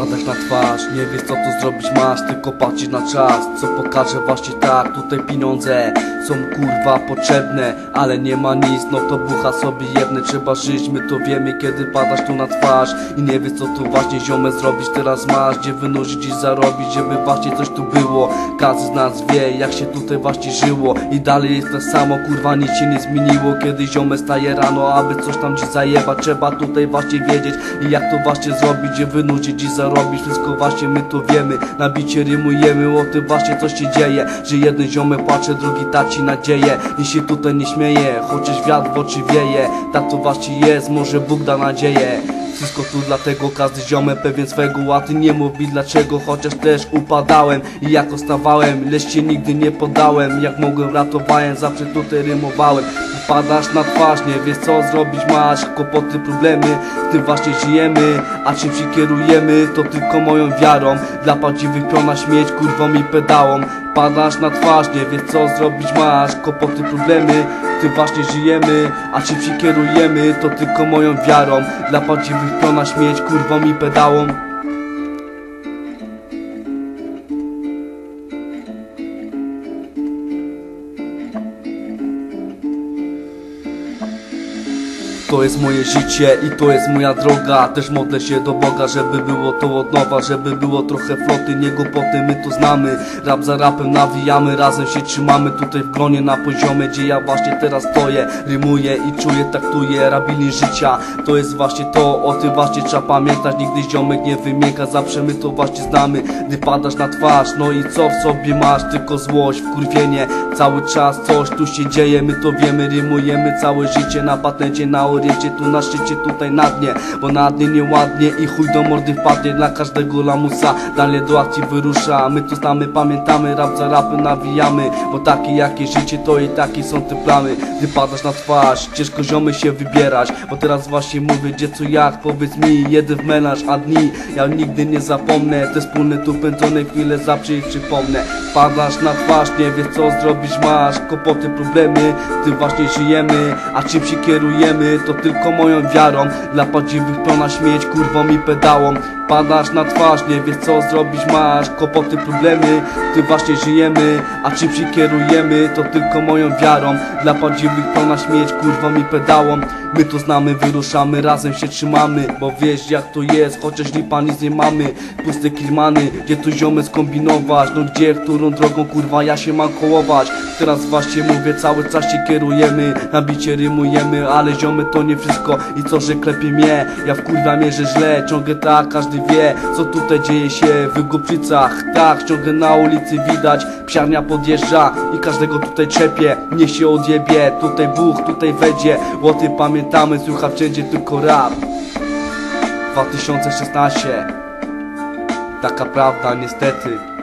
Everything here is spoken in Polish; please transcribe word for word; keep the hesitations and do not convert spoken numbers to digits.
Padasz na twarz, nie wiesz co tu zrobić masz, tylko patrzysz na czas, co pokaże właśnie tak. Tutaj pieniądze są kurwa potrzebne, ale nie ma nic, no to bucha sobie jedne. Trzeba żyć, my to wiemy, kiedy padasz tu na twarz i nie wiesz co tu właśnie ziomę zrobić. Teraz masz gdzie wynurzyć i zarobić, żeby właśnie coś tu było. Każdy z nas wie jak się tutaj właśnie żyło i dalej jest tak samo, kurwa nic się nie zmieniło. Kiedy ziomę staje rano, aby coś tam dziś zajebać, trzeba tutaj właśnie wiedzieć i jak to właśnie zrobić, gdzie wynurzyć i zarobić. Wszystko właśnie my to wiemy, na bicie rymujemy o tym właśnie co się dzieje, że jeden ziomek płacze, drugi taci nadzieję i się tutaj nie śmieje, chociaż wiatr w oczy wieje. Tak to właśnie jest, może Bóg da nadzieję. Wszystko tu dlatego, każdy ziomek pewien swego, a ty nie mów mi dlaczego. Chociaż też upadałem i jak ostawałem, lecz się nigdy nie poddałem. Jak mogłem ratowałem, zawsze tutaj rymowałem. Padasz na twarz, nie wiesz co zrobić masz, kłopoty, problemy, w tym właśnie żyjemy. A czym się kierujemy, to tylko moją wiarą. Dla prawdziwych piona śmieć, kurwą i pedałą. Padasz na twarz, nie wiesz co zrobić masz, kłopoty, problemy, w tym właśnie żyjemy. A czym się kierujemy, to tylko moją wiarą. Dla prawdziwych piona śmieć, kurwą i pedałą. To jest moje życie i to jest moja droga. Też modlę się do Boga, żeby było to od nowa, żeby było trochę floty, nie głupoty, my to znamy. Rap za rapem nawijamy, razem się trzymamy tutaj w gronie na poziomie, gdzie ja właśnie teraz stoję. Rymuję i czuję, taktuję, rabilin życia. To jest właśnie to, o tym właśnie trzeba pamiętać. Nigdy ziomek nie wymięka, zawsze my to właśnie znamy. Gdy padasz na twarz, no i co w sobie masz? Tylko złość, wkurwienie, cały czas coś tu się dzieje. My to wiemy, rymujemy całe życie na patencie, na oriencie, tu na szczycie, tutaj na dnie. Bo na dnie nieładnie i chuj do mordy wpadnie. Dla każdego lamusa dalej do akcji wyrusza. My to znamy, pamiętamy, rap za rapem nawijamy. Bo takie jakie życie to i takie są te plany. Gdy padasz na twarz, ciężko ziomy się wybierać. Bo teraz właśnie mówię gdzie co jak, powiedz mi, jeden w melanż, a dni ja nigdy nie zapomnę. Te wspólne tu pędzone chwile zawsze ich przypomnę. Padasz na twarz, nie wiesz co zrobić masz, kłopoty, problemy, w tym właśnie żyjemy. A czym się kierujemy, to tylko moją wiarą. Dla prawdziwych piona śmieć, kurwą i pedałą. Padasz na twarz, nie wiesz co zrobić masz, kłopoty, problemy, w tym właśnie żyjemy. A czym się kierujemy, to tylko moją wiarą. Dla prawdziwych piona śmieć, kurwą i pedałą. My to znamy, wyruszamy, razem się trzymamy. Bo wiesz jak to jest, chociaż lipa nic nie mamy. Puste kilmany, gdzie tu ziomy skombinować. No gdzie, którą drogą kurwa ja się mam kołować. Teraz właśnie mówię, cały czas się kierujemy, na bicie rymujemy, ale ziomy to nie wszystko. I co, że klepie mnie, ja w kurwa mierzę źle. Ciągle tak, każdy wie, co tutaj dzieje się w Głubczycach. Tak, ciągle na ulicy widać, psiarnia podjeżdża i każdego tutaj trzepie. Niech się odjebie, tutaj Bóg, tutaj wejdzie. O tym pamiętamy, słucha wszędzie tylko rap. dwa tysiące szesnaście. Taka prawda niestety.